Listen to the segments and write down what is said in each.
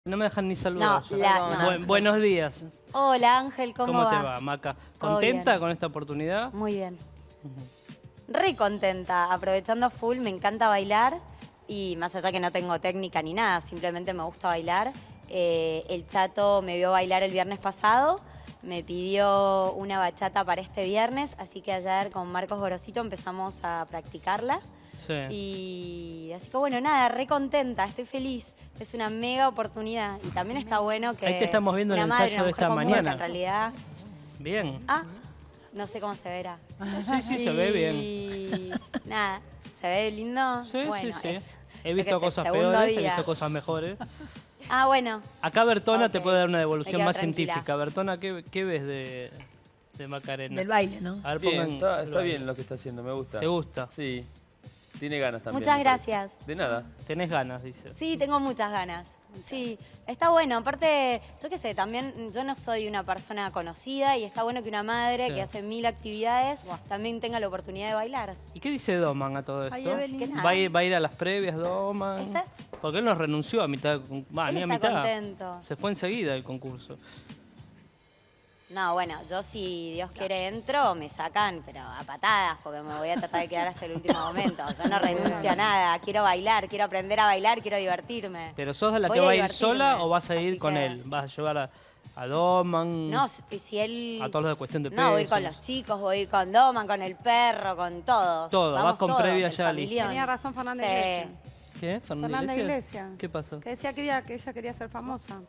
No me dejan ni saludar. No, buenos días. Hola Ángel, ¿cómo te va, Maca? ¿Contenta con esta oportunidad? Muy bien. Re contenta, aprovechando full, me encanta bailar y más allá que no tengo técnica ni nada, simplemente me gusta bailar. El Chato me vio bailar el viernes pasado, me pidió una bachata para este viernes, así que ayer con Marcos Gorosito empezamos a practicarla. Sí. Y así que bueno, nada, re contenta, estoy feliz. Es una mega oportunidad y también está bueno que ahí te estamos viendo en el madre, ensayo de esta común, mañana. que en realidad... Bien. Ah, no sé cómo se verá. Sí, se ve bien. Y nada, ¿se ve lindo? Sí, bueno, sí. es, He visto cosas peores, he visto cosas mejores. Ah, bueno. Acá Bertona te puede dar una me devolución quedo más tranquila. científica. Bertona, ¿qué ves de Macarena? Del baile, ¿no? A ver, Bien, está baile. bien lo que está haciendo, me gusta. ¿Te gusta? Sí, tiene ganas también. Muchas gracias. De nada. Tenés ganas, dice. Sí, tengo muchas ganas. Sí, está bueno. Aparte, yo qué sé, también yo no soy una persona conocida y está bueno que una madre Sí. que hace 1000 actividades también tenga la oportunidad de bailar. ¿Y qué dice Doman a todo esto? Ay, Evelyn. Que nada. ¿Va a ir a las previas, Doman? ¿Está? Porque él nos renunció a mitad. Él Ni a está mitad. contento. Se fue enseguida el concurso. No, bueno, yo si Dios quiere entro, me sacan, pero a patadas, porque me voy a tratar de quedar hasta el último momento. Yo no renuncio a nada, quiero bailar, quiero aprender a bailar, quiero divertirme. ¿Pero sos de la Voy que a va a ir divertirme, sola o vas a ir así con que- él? ¿Vas a llevar a Doman? No, si él... A todos los de Cuestión de Peso. No, voy a ir con los chicos, voy a ir con Doman, con el perro, con todos. Todo, Vamos vas con todos, previa el ya familión. Tenía razón Fernanda Sí. Iglesias. ¿Qué? Fernanda Iglesias. ¿Qué pasó? Que decía que ella quería ser famosa.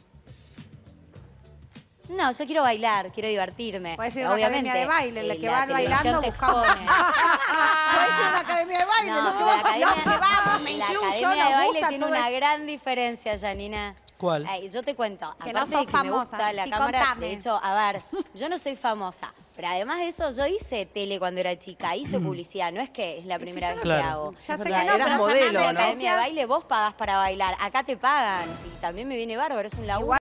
No, yo quiero bailar, quiero divertirme. Puede ser una Obviamente, academia de baile, en la que van televisión bailando te buscando. expone. Puede ser una academia de baile, No, los pero la academia, que vamos, me la incluyo, academia de nos baile gusta tiene todo una esto. gran diferencia, Janina. ¿Cuál? Ay, yo te cuento, Que aparte no de sos que me famosa. gusta la Sí, cámara, contame. de hecho, a ver, yo no soy famosa, pero además de eso, yo hice tele cuando era chica, hice publicidad, no es que es la primera vez Claro. que hago. Ya sé que verdad, no, eras pero modelo, Fernanda En la ¿no? academia de Iglesias... baile vos pagás para bailar, acá te pagan, y también me viene bárbaro, es un laburo.